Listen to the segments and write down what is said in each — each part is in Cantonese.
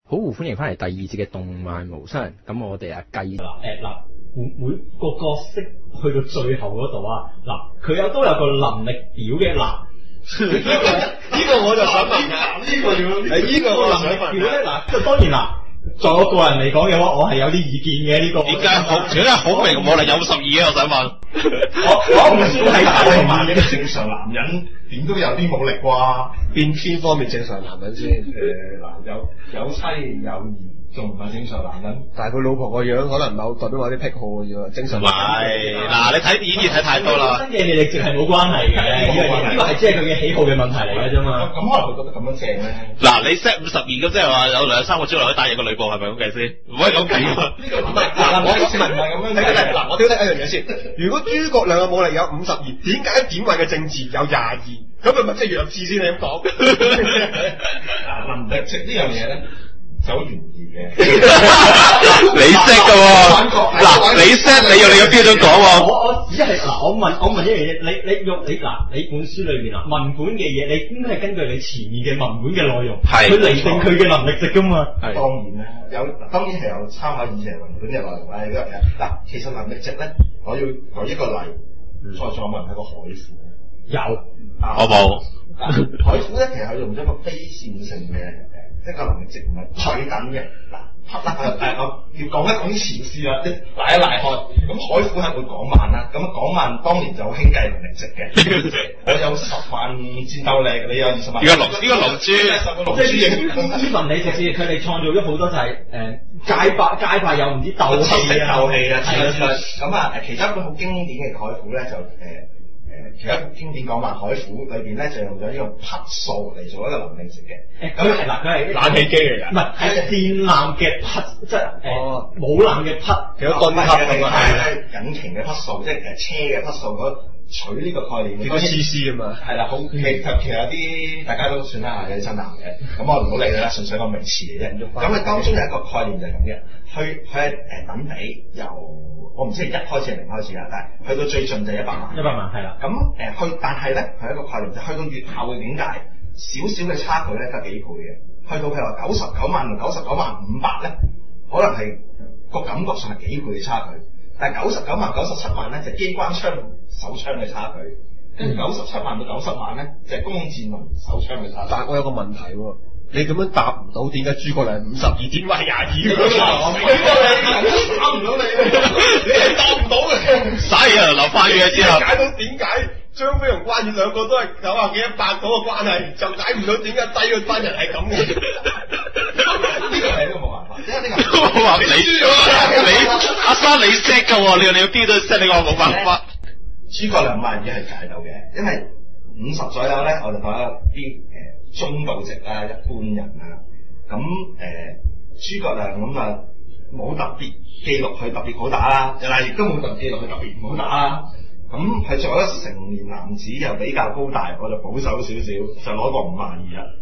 好歡迎翻嚟第二節嘅動漫無雙。咁我哋繼每個角色去到最後嗰度啊，佢都有個能力表嘅呢個我就想問㗎，呢個能力表咧即當然在我個人嚟講嘅話，我係有啲意見嘅呢個。 點解好明武力有12嘅？我想問。 我唔算係大漫嘅正常男人點都有啲武力啩？邊方面正常男人先？有妻有兒，仲唔係正常男人？但係佢老婆個樣可能代表某啲癖好嘅，正常。 唔係，你睇演技睇太多啦。 新嘅魅力值係冇關係嘅，呢個係即係佢嘅喜好嘅問題嚟嘅啫嘛。咁可能佢覺得咁樣正咧。 你 set 52咁，即係話有2-3個招來可以打贏個呂布，係咪咁計先？唔可以咁計㗎。呢個唔係我唔係咁樣睇。我挑剔一樣嘢先。如果諸葛亮嘅武力有52，點解典韋嘅政治有22？咁佢咪即係弱智先？你咁講？能力值呢樣嘢咧？就好懸疑嘅， 你識㗎喎，你識你用你嘅標準講喎。 我只係我問一樣嘢，你本書裏面文本嘅嘢，你應該係根據你前面嘅文本嘅內容，去釐定佢嘅能力值㗎嘛。 當然啦，當然係有參考以前文本嘅內容啦。其實能力值咧，我要舉一個例，再問係個海虎。 有， 我冇。 海虎咧，其實係用咗一個非線性嘅。即係個能力值唔係對等嘅。我要講一講前事啦，賴一賴開。咁海虎係會講慢啦，咁講慢當年就好興計能力值嘅。我有10萬戰鬥力，你有20萬。 呢個龍珠 ，10個龍珠型。 even 你直接佢哋創造咗好多就係街霸有唔知鬥氣啊，咁其中一個好經典嘅海虎咧就其實經典講話海虎裏邊咧就用咗呢個匹數嚟做一個能力值嘅。咁佢係冷氣機嚟㗎。 唔係戰艦嘅匹，即係母艦嘅匹， 其實盾級咁啊，係引擎嘅匹數，即係車嘅匹數取呢個概念。叫 CC 啊嘛。係啦，好其實有啲大家都算啦，有啲真男嘅。咁我唔好理啦，純粹個名詞嚟啫。咁當中有一個概念就係咁嘅，佢係等比由。我唔知係1開始定0開始啦，但係去到最盡就100萬。100萬係啦。咁但係咧，係一個概念，就去到越後嘅境界，少少嘅差距咧得幾倍嘅。去到譬如話99萬同99萬500咧，可能係個感覺上係幾倍嘅差距。但係99萬97萬咧就機關槍手槍嘅差距，跟住97萬到90萬咧就係弓箭同手槍嘅差距。但係我有個問題喎。你咁樣答唔到，點解諸葛亮52，點解係22？答唔到你，你係答唔到嘅。 使啊，劉花月之後解到點解張飛同關羽兩個都係90幾100嗰個關係，就解唔到點解低個班人係咁嘅。呢個係一個冇辦法，因為呢個我話你阿生你識㗎喎，你要邊都識，你話冇辦法。 諸葛亮52係解到嘅，因為50左右咧，我就講一啲中度值啦，一般人啊，咁諸葛亮咁冇特別記錄佢特別好打啦，但亦都冇特別記錄佢特別唔好打啦。咁係作為一個成年男子又比較高大，我就保守少少，就攞個52啦。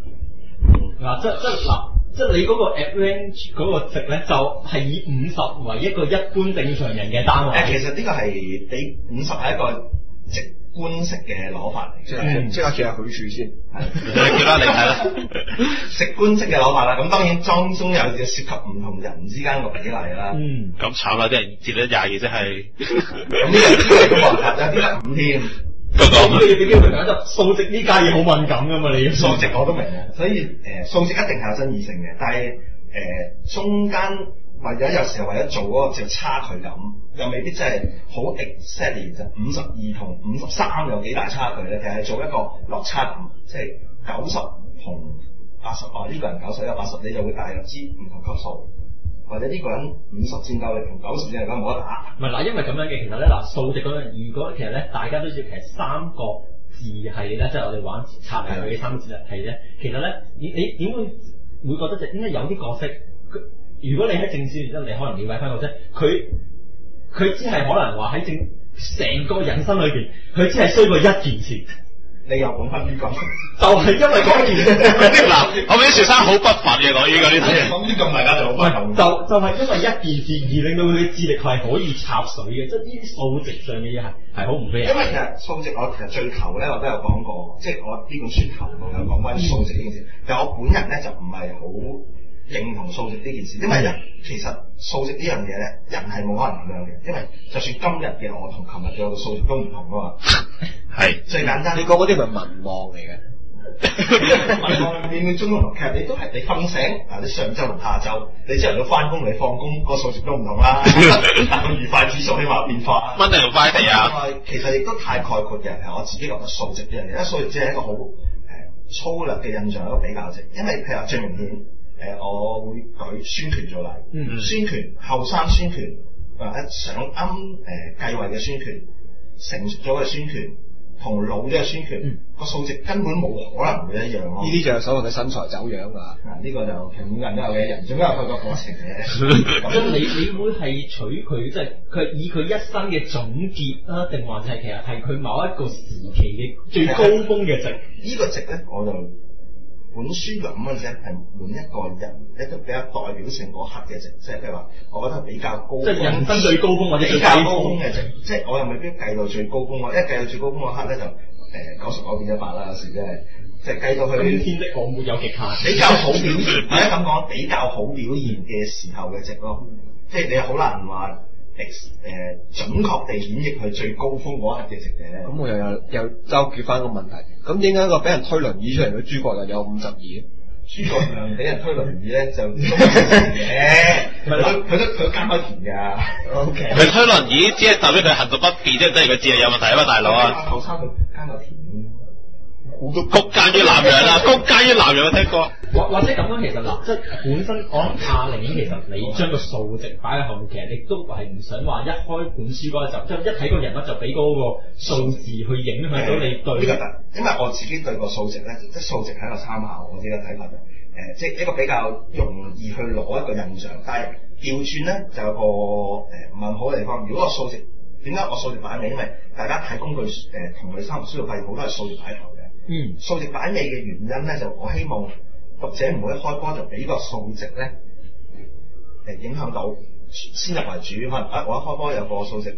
即係你嗰個 average 嗰個值咧，就係以50為一個一般正常人嘅單位。其實呢個係比50係一個直觀式嘅攞法嚟，即刻叫下許樹先， 叫啦你睇啦， 直觀式嘅攞法啦。咁當然當中有涉及唔同人之間個比例啦。 咁慘啦，啲人接咗22，即係咁呢個都冇辦法，有啲得5添。 咁你要俾機會講就數值呢家嘢好敏感噶嘛，你數值我都明嘅，所以數值一定係有爭議性嘅，但係中間有時候為咗做嗰個即係差距感，又未必真係好 exactly 就52同53有幾大差距咧？其實係做一個落差感，即係90同80，呢個人90有80，你就會大約知唔同級數。或者呢個人50戰鬥力同90戰鬥力冇得打。唔係因為咁樣嘅，其實咧數值嗰樣，如果其實咧大家都知，其實3個字係咧，即係我哋玩策略嘅3個字係咧，其實咧你點會覺得就應該有啲角色，如果你喺正史然之後，你可能了解翻個啫，佢只係可能話喺成個人生裏邊，佢只係衰過一件事。你又講翻呢咁，就係因為嗰件事。 嗱，我俾啲學生好不忿嘅講呢個呢啲嘢。 咁呢個大家就好不忿。就係因為一件事而令到佢嘅智力係可以插水嘅，即係呢啲數值上嘅嘢係好唔 fair。因為其實數值我其實最頭咧我都有講過，即係我呢本書頭我有講關於數值呢件事。但係我本人咧就唔係好認同數值呢件事，因為其實數值呢樣嘢咧，人係冇可能咁樣嘅，因為就算今日嘅我同琴日嘅我嘅數值都唔同噶嘛。 係最簡單， 你講嗰啲咪民望嚟嘅？ 民望面中同其實你都係你瞓醒嗱，你上晝同下晝，你朝頭早翻工你放工個數值都唔同啦，但個愉快指數起碼變化。 蚊定快地啊！ 其實亦都太概括嘅，我自己覺得數值呢樣嘢，因為數值只係一個好粗略嘅印象，一個比較值。因為譬如話最明顯，我會舉孫權做例，孫權後生孫權上啱繼位嘅孫權，成熟咗嘅孫權。同老咗嘅孫權個數值根本冇可能會一樣咯。呢啲就係所謂嘅身材走樣啊！ 呢個就其實每個人都有嘅，人總有佢個過程嘅。咁你會係取佢即係佢以佢一生嘅總結啊，定還是係其實係佢某一個時期嘅最高峰嘅值？呢個值咧，我就本書諗嘅啫，係每一個人一個比較代表性嗰刻嘅值，即係譬如話，我覺得比較高，即係人生最高峰或者比較高峰嘅值，即係我又未必計到最高峰，一計到最高峰嗰刻咧就99變100啦，有時即係計到去。今天的我沒有極限。比較好表現，或者咁講，比較好表現嘅時候嘅值咯，即係你好難話。準確地演繹佢最高峰嗰刻嘅值嘅。 咁我又糾結翻個問題，咁點解個俾人推輪椅出嚟嘅諸葛亮有52？ 諸葛亮俾人推輪椅咧就嘅，佢都耕開田㗎。O K。 佢推輪椅只係代表佢行動不便，即係佢智力有問題啊嘛，大佬啊！ 後生佢耕過田。 谷間於南陽啦，谷間於南陽有聽過？ 或者咁樣，其實嗱，即係本身我諗阿寧其實你將個數值擺喺後面，其實你都係唔想話一開本書嗰陣就即係一睇個人物就俾嗰個數字去影響到你對。呢個因為我自己對個數值咧，即係數值係一個參考，我自己嘅睇法就即係一個比較容易去攞一個印象，但係調轉咧就有個唔係好嘅地方。如果個數值點解我數值擺尾？因為大家睇工具同類三書度發現好多係數值擺頭嘅。數值擺尾嘅原因咧，就我希望讀者唔好一開波就俾個數值咧影響到先入為主，可能我一開波有個數值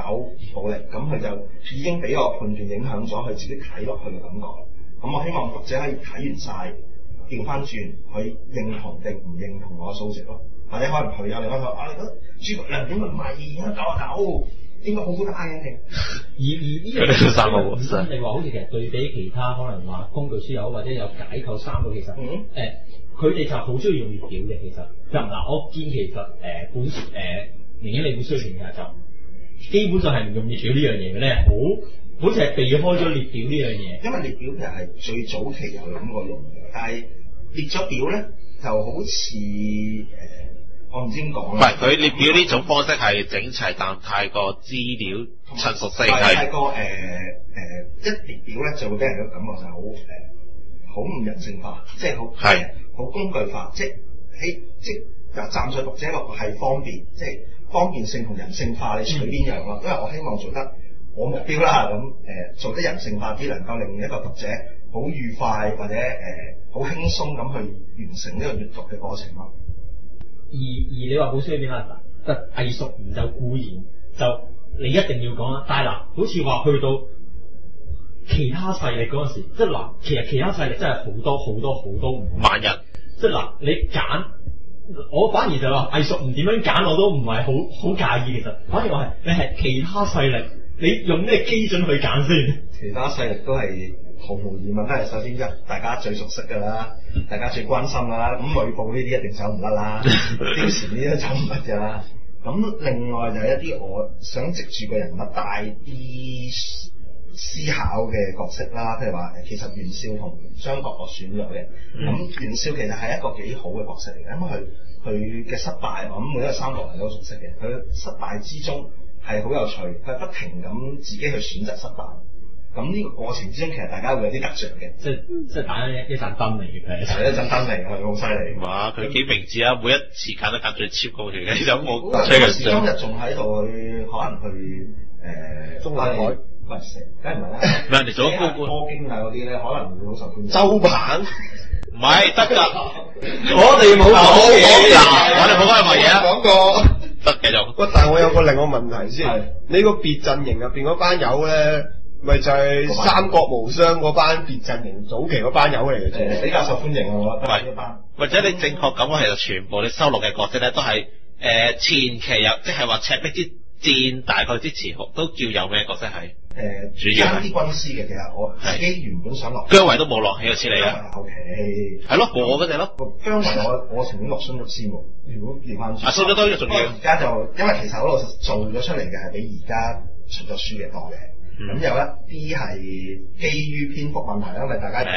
99暴力，咁佢就已經俾我判斷影響咗佢自己睇落去嘅感覺。咁我希望讀者可以睇完晒，調翻轉去認同定唔認同我嘅數值咯，或者可能佢有另一個你覺得諸葛亮點會唔係應該99？應該好好打嘅，而呢樣嘢你話好似其實對比其他可能話工具書有或者有解構3個，其實佢哋就好中意用列表嘅。其實就嗱，我見其實本明顯你本書入邊其實就基本上係唔用列表呢樣嘢嘅咧，好似係避開咗列表呢樣嘢。因為列表其實係最早期有諗過用嘅，但係列咗表咧就好似我唔知點講啦。唔係佢列表呢種方式係整齊，但太過資料陳述性係太過一列表咧就會俾人嘅感覺就係好唔人性化，即係好工具化，即係站在讀者角度係方便，即係方便性同人性化，你取邊樣咯？因為我希望做得我目標啦，咁做得人性化啲，能夠令一個讀者好愉快或者好輕鬆咁去完成呢個閱讀嘅過程咯。而你話本書裏邊啦，藝術研究固然就你一定要講啦，但係嗱，好似話去到其他勢力嗰陣時，即係嗱，其實其他勢力真係好多唔萬人， 即係嗱，你揀，我反而就話藝術唔點樣揀我都唔係好介意，其實反而話係你係其他勢力，你用咩基準去揀先？其他勢力都係毫無疑問都係首先大家最熟悉㗎啦，大家最關心㗎啦，咁呂布呢啲一定走唔甩啦，貂蟬呢啲都走唔甩㗎啦。咁另外就係一啲我想藉住個人物帶啲思考嘅角色啦，譬如話其實袁紹同張角我選咗嘅，咁袁紹其實係一個幾好嘅角色嚟嘅，因為佢嘅失敗，我諗每一個三國人都熟悉嘅，佢失敗之中係好有趣，佢不停咁自己去選擇失敗。咁呢個過程之中，其實大家會有啲得着嘅，即係打一盞燈嚟嘅，係一盞燈嚟，佢好犀利。哇！佢幾明智啊！每一次揀都揀最超高嘅，就冇。今日仲喺度去，可能去中南海，梗係唔係啦。人哋做咗高官、科經啊嗰啲咧，可能會好受歡迎。周鵬唔係得㗎，我哋冇講嘢嗱，我哋冇講任何嘢啊。講過得繼續。喂，但係我有個另外問題先，你個別陣營入邊嗰班友咧。 咪就係三國無雙嗰班別陣營早期嗰班友嚟嘅啫， 比較受歡迎啊，我覺得呢班。 或者你正確咁講，其實全部你收錄嘅角色咧，都係前期有，即係話赤壁之戰大概之前都叫有咩角色係？主要爭啲軍師嘅，其實我自己原本想落姜維都冇落，呢個似你啊。 後期係咯，我嗰隻咯。 姜維我情願落孫玉師喎。如果調翻轉， 孫玉都重要。 而家就因為其實好老實做咗出嚟嘅係比而家出咗書嘅多嘅。咁有一啲係基於篇幅問題，因為大家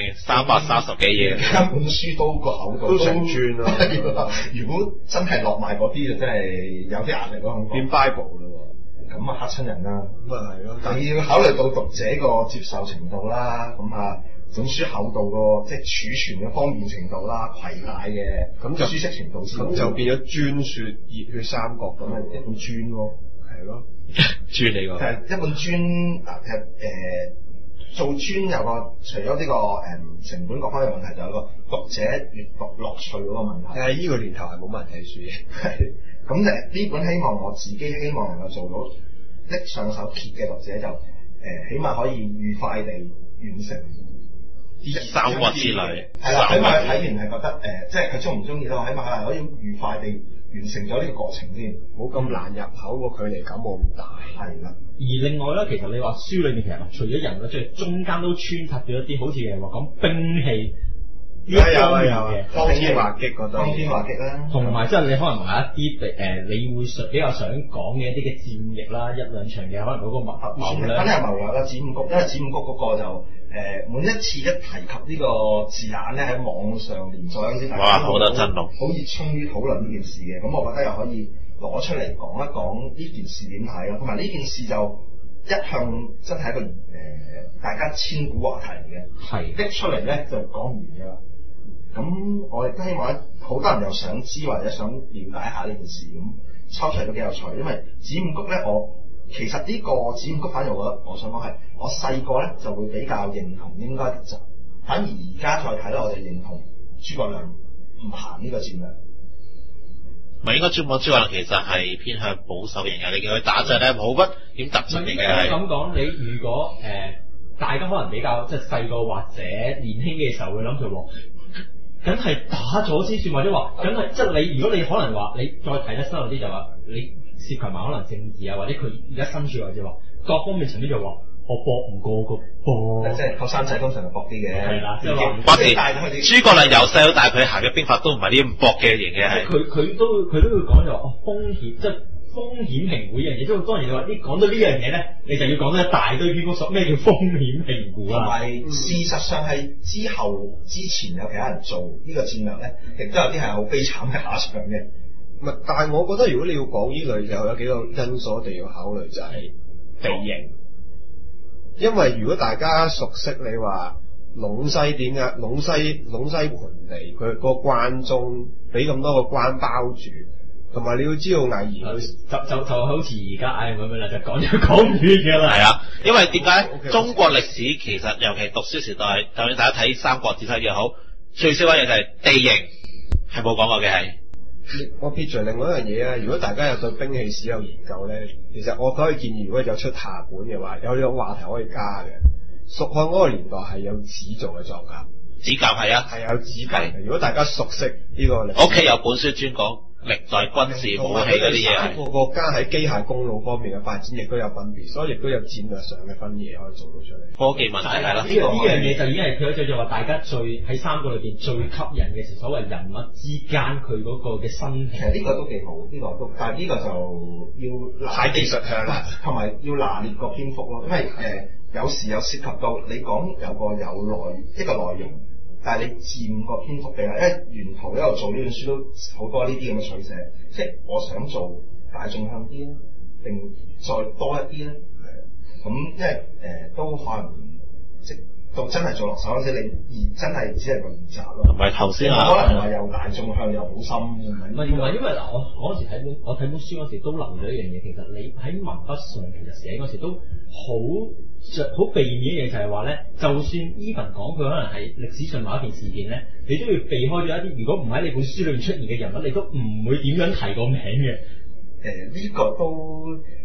330幾頁， 一本書都個厚度都成轉啦。 如果真係落埋嗰啲，就真係有啲壓力咯。 變 Bible 咯。 咁啊嚇親人啦， 咁啊係咯， 但係要考慮到讀者個接受程度啦，咁啊本書厚度個即係儲存嘅方便程度啦，攜帶嘅咁就舒適程度先， 咁就變咗專説熱血三國咁啊一本專咯， 係咯， 專嚟㗎。 係一本專嗱，其實做專有個除咗呢個成本各方面問題，就有個讀者閱讀樂趣嗰個問題。 呢個年頭係冇乜人睇書嘅。 係咁呢本希望我自己希望能夠做到拎上手揭嘅讀者就起碼可以愉快地完成啲三國之旅。 係啦，起碼睇完係覺得即係佢中唔中意都起碼係可以愉快地完成咗呢個過程先， 冇咁難入口，個距離感冇咁大。 係啦。 而另外咧，其實你話書裏面其實除咗人物之外，中間都穿插咗一啲好似係話講兵器。呢一方面嘅方天畫戟嗰度， 方天畫戟啦， 同埋即係你可能話一啲你會比較想講嘅一啲嘅戰役啦，一兩場嘅可能嗰個謀略， 梗係謀略啦，子午谷，因為子午谷嗰個就每一次一提及呢個字眼咧，喺網上連載嗰陣時，大家好多震動， 好熱衷於討論呢件事嘅，咁我覺得又可以攞出嚟講一講呢件事點睇咯，同埋呢件事就一向真係一個大家千古話題嚟嘅，係拎出嚟咧就講唔完㗎啦。咁我亦都希望好多人又想知或者想了解下呢件事，咁抽出嚟都幾有趣。因為子午谷咧，其實呢個子午谷反而我想講係我細個咧就會比較認同應該就，反而而家再睇咧我就認同諸葛亮唔行呢個戰略。 唔係應該諸葛亮其實係偏向保守型嘅，你見佢打仗咧冇乜點突出型嘅。 咁講，你如果大家可能比較即係細個或者年輕嘅時候會諗住喎。梗係打咗先算，或者話梗係即係你。如果你可能話你再睇得深入啲，就話你涉及埋可能政治啊，或者佢而家身處或者話各方面層面就話我搏唔過個波， 即係後生仔通常係搏啲嘅。係啦，即係話關鍵。諸葛亮由細到大，佢行嘅兵法都唔係啲咁搏嘅型嘅，係佢都會講就話風險即係。風險評估呢樣嘢，即係當然你話講到呢樣嘢咧，你就要講得一大堆篇幅咩叫風險評估啊？同埋事實上係之前有其他人做呢個戰略咧，亦都有啲係好悲慘嘅下場嘅。 唔係，但係我覺得如果你要講呢類，就有幾個因素一定要考慮，就係地形。因為如果大家熟悉你話隴西點解隴西盆地，佢個關中俾咁多個關包住。同埋你要知道魏延就好似而家咁樣啦，就講唔完嘅啦。 係啊，因為點解中國歷史其實尤其讀書時代，就算大家睇《三國志》又好，最少一樣就係地形係冇講過嘅係。 我撇除另外一樣嘢啊，如果大家有對兵器史有研究咧，其實我可以建議，如果有出下本嘅話，有呢種話題可以加嘅。蜀漢嗰個年代係有紙做嘅裝甲， 紙甲係啊， 係有紙甲嘅。如果大家熟悉呢個歷史， 屋企有本書專講。歷代軍事武器嗰啲嘢， 個國家喺機械公路方面嘅發展亦都有分別，所以亦都有戰略上嘅分野可以做到出嚟。 科技問題係啦， 呢樣嘢就已經係佢最就話大家喺三國裏邊最吸引嘅時，所謂人物之間佢嗰個嘅生平。 其實呢個都幾好，呢個都，但係呢個就要太技術向啦， 同埋要拿捏個篇幅咯，因為有時有涉及到你講有個一個內容。但係你佔個篇幅比例，因為沿途一路做呢本書都好多呢啲咁嘅取捨，即係我想做大眾向啲咧，定再多一啲咧？係咁因為都可能即到真係做落手嗰陣時，你真係只係個預習咯。 唔係頭先啊， 可能話又大眾向又好深。唔係因為嗱，我嗰時睇本書嗰時都留咗一樣嘢，其實你喺文筆上其實寫嗰時都好避免嘅嘢就係話咧，就算 even 講佢可能係歷史上某一件事件咧，你都要避開咗一啲，如果唔喺你本書裏面出現嘅人物，你都唔會點樣提個名嘅。 呢個都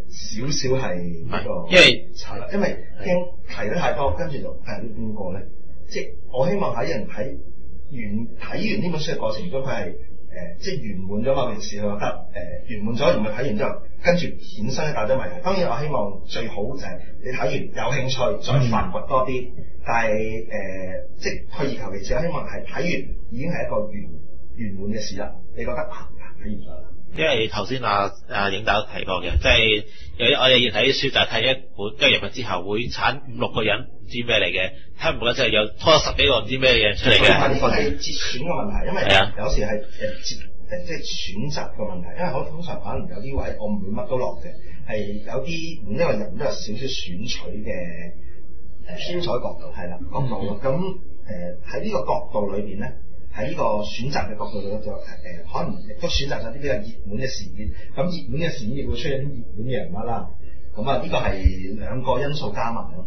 少少係呢個，因為驚提得太多，跟住就係邊個咧？即係我希望喺人睇完呢本書嘅過程，如果佢係即係圓滿咗某件事，佢覺得圓滿咗，而唔係睇完之後跟住衍生一大堆問題。當然我希望最好就係你睇完有興趣再發掘多啲，但係即係退而求其次，我希望係睇完已經係一個圓滿嘅事啦。你覺得睇完咗啦？ 因為頭先阿影大都提過嘅，即係我哋要睇啲書就係睇一本，跟住入去之後會產5-6個人唔知咩嚟嘅，睇唔到即係有拖10幾個唔知咩嘢出嚟嘅。 呢個係節選嘅問題，因為有時係即係選擇嘅問題，因為我通常可能有啲位我唔會乜都落嘅，係有啲每一個人都有少少選取嘅選取角度係啦角度咯。咁喺呢個角度裏邊咧。喺呢個選擇嘅角度就可能亦都選擇咗啲比較熱門嘅事件，咁熱門嘅事件亦會出現啲熱門嘅人物啦。咁呢個係兩個因素加埋咯。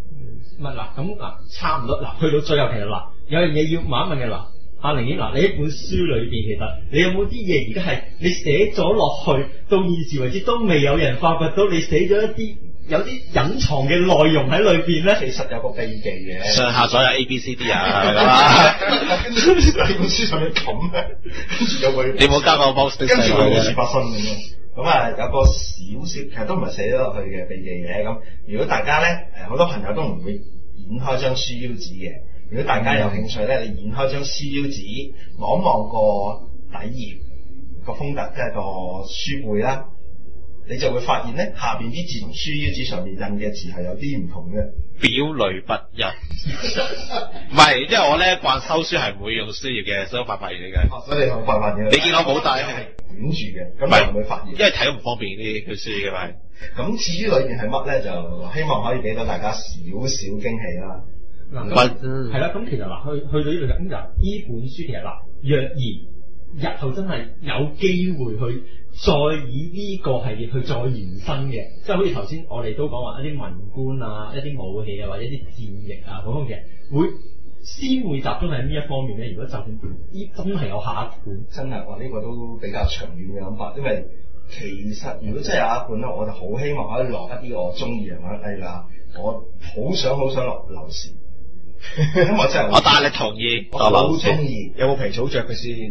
差唔多去到最後其實有樣嘢要問一問嘅阿凌英你一本書裏邊其實你有冇啲嘢而家係你寫咗落去到現時為止都未有人發掘到，你寫咗一啲有啲隱藏嘅內容喺裏邊咧？ 其實有個秘技嘅， 上下左右 ABCD 跟住你本書上面冚咧，跟住有個你冇加個 box， 跟住有事發生咁樣。咁有個少少，其實都唔係寫咗落去嘅秘技嘅。咁如果大家咧好多朋友都唔會演開張書腰紙嘅。如果大家有興趣咧，你演開張書腰紙，望一望個底頁個封底，即係個書背啦。你就會發現咧，下邊啲字同書腰紙上面印嘅字係有啲唔同嘅， 表裏不一。唔係，因為我咧慣收書係唔會用書頁嘅，所以發現嘅。 所以你發現嘅。 你見我冇帶係捲住嘅，咁你唔會發現。因為睇都唔方便啲書嘅咪。 咁至於裏邊係乜咧，就希望可以俾到大家少少驚喜啦。 係啦，咁其實去到呢度咁就呢本書其實若然日後真係有機會去再以呢個系列去再延伸嘅，即係好似頭先我哋都講話一啲文官啊、一啲武器啊或者一啲戰役啊嗰方面，會先會集中喺呢一方面咧。如果就算呢真係有下一本， 真係我呢個都比較長遠嘅諗法，因為其實如果真係有一本咧，我就好希望可以落一啲我中意嘅人物，例如我好想落劉禪。我真係我大力同意， 我好中意。 有冇皮草着嘅先？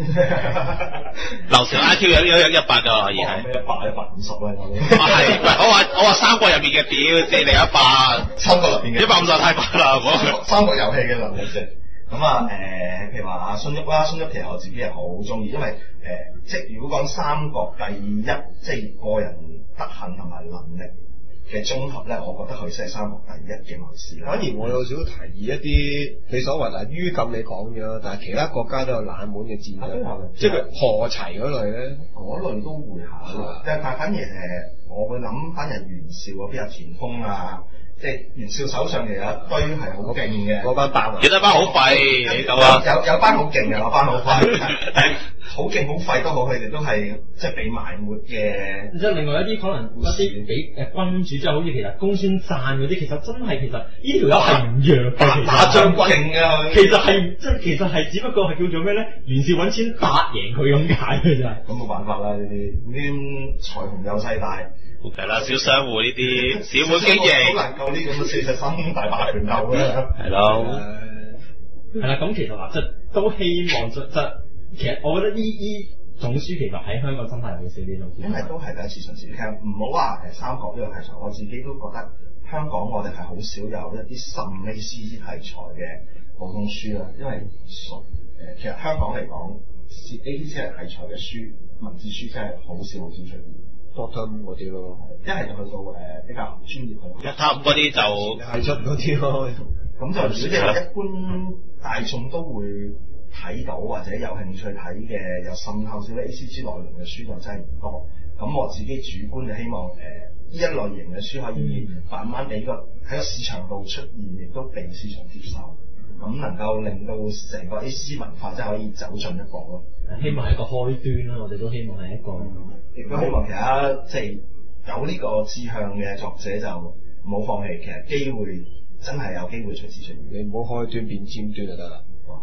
劉禪 IQ 有100㗎，而係 100、150啦。 係，我話三國入面嘅表即係你100， 三國入面嘅 150太快啦。 三國遊戲嘅能力啫。咁譬如話阿孫旭啦，孫旭其實我自己係好中意，因為即係如果講三國第一，即係個人德行同埋能力嘅綜合咧，我覺得佢先係三國第一嘅謀士啦。 反而我有少少提議一啲，你所謂於禁你講咗，但係其他國家都有冷門嘅戰略，即係佢何齊嗰類咧， 嗰類都會下。但係反而我會諗翻人袁紹嗰邊有田豐啊，即係袁紹手上其實有一堆係好勁嘅， 嗰班白， 有一班好廢， 有班好勁嘅，有班好廢。好勁好廢都好，佢哋都係即係被埋沒嘅。 即係另外一啲可能一啲俾君主，即係好似其實公孫瓚嗰啲，其實真係呢條友係唔弱嘅， 打將軍勁㗎。 其實係只不過係叫做咩咧？袁紹揾錢打贏佢咁解嘅咋。 咁冇辦法啦，呢啲財雄有勢大。 係啦，小商戶呢啲小本經營， 好難夠呢咁嘅43大把拳頭啦。 係咯。 係啦，咁其實即係都希望其實我覺得呢種書其實喺香港真係會少啲咯， 因為都係第一次嘗試。其實唔好話三國呢個題材，我自己都覺得香港我哋係好少有一啲甚 A.C. 題材嘅普通書啦。因為其實香港嚟講，A.C. 題材嘅書文字書真係好少出現。 Doctor 嗰啲咯， 一係就去到比較專業去。 1Top 嗰啲就係出嗰啲咯。咁就如果你話一般大眾都會睇到或者有興趣睇嘅，又滲透少啲 ACG 內容嘅書就真係唔多。咁我自己主觀就希望呢一類型嘅書可以慢慢喺個市場度出現，亦都被市場接受，咁能夠令到成個 AC 文化真係可以走進一步咯。 希望係一個開端啦，我哋都希望係一個， 亦都希望其他即係有呢個志向嘅作者就唔好放棄，其實機會真係有機會隨時出現， 你唔好開端變尖端就得啦。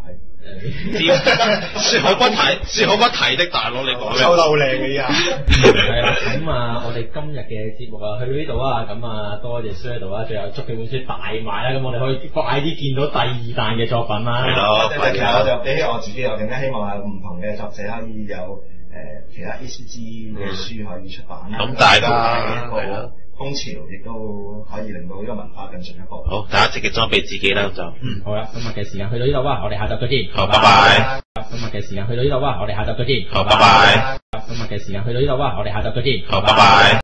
說好不提的大佬，你講收得好靚嘅依家。 係啦，咁啊，我哋今日嘅節目啊，去到呢度啊，咁啊，多謝 Shadow 啊，最後祝佢本書大賣啦，咁我哋可以快啲見到第二彈嘅作品啦。 係咯， 其實我就比起我自己，我更加希望有唔同嘅作者可以有其他 ACG 嘅書可以出版。 咁大家係啦。風潮亦都可以令到呢個文化更進一步。 好，大家積極裝備自己啦，咁就好啦，今日嘅時間去到呢度啊，我哋下集再見。 好，拜拜。 今日嘅時間去到呢度啊，我哋下集再見。 好，拜拜。 今日嘅時間去到呢度啊，我哋下集再見。 好，拜拜。